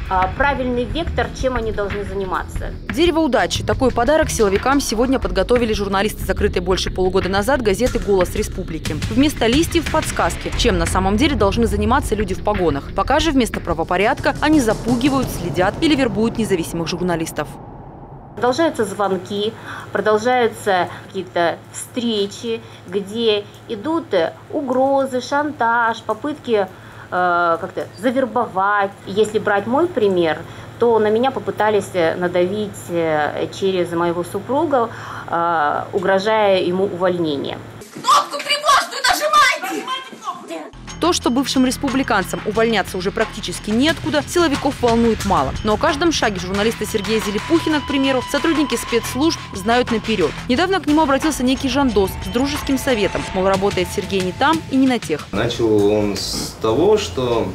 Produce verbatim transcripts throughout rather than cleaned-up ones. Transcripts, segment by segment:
правильный вектор, чем они должны заниматься. Дерево удачи. Такой подарок силовикам сегодня подготовили журналисты, закрытой больше полугода назад газеты «Голос Республики». Вместо листьев – подсказки, чем на самом деле должны заниматься люди в погонах. Пока же вместо правопорядка они запугивают, следят или вербуют независимых журналистов. Продолжаются звонки, продолжаются какие-то встречи, где идут угрозы, шантаж, попытки э, как-то завербовать. Если брать мой пример, то на меня попытались надавить через моего супруга, э, угрожая ему увольнением. Кнопку тревожную нажимайте! То, что бывшим республиканцам увольняться уже практически неоткуда, силовиков волнует мало. Но о каждом шаге журналиста Сергея Зелепухина, к примеру, сотрудники спецслужб знают наперед. Недавно к нему обратился некий жандос с дружеским советом. Мол, работает Сергей не там и не на тех. Начал он с того, что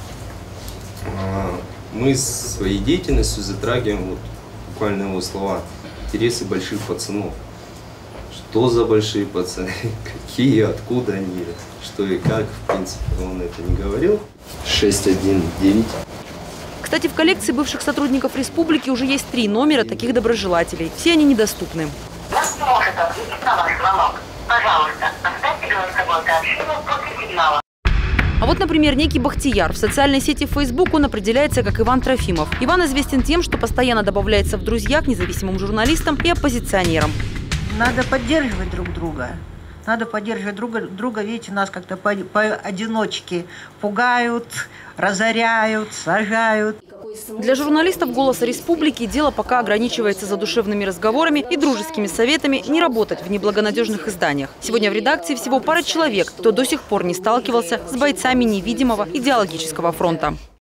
мы своей деятельностью затрагиваем, вот, буквально его слова, интересы больших пацанов. Что за большие пацаны, какие, откуда они, что и как, в принципе, он это не говорил. шесть один девять. Кстати, в коллекции бывших сотрудников республики уже есть три номера таких доброжелателей. Все они недоступны. Нас не может ответить на ваш звонок. Пожалуйста, оставьте голосовое сообщение после сигнала. А вот, например, некий Бахтияр. В социальной сети Facebook он определяется как Иван Трофимов. Иван известен тем, что постоянно добавляется в друзья к независимым журналистам и оппозиционерам. Надо поддерживать друг друга. Надо поддерживать друга. друга. Видите, нас как-то поодиночке пугают, разоряют, сажают. Для журналистов «Голоса Республики» дело пока ограничивается задушевными разговорами и дружескими советами не работать в неблагонадежных изданиях. Сегодня в редакции всего пара человек, кто до сих пор не сталкивался с бойцами невидимого идеологического фронта.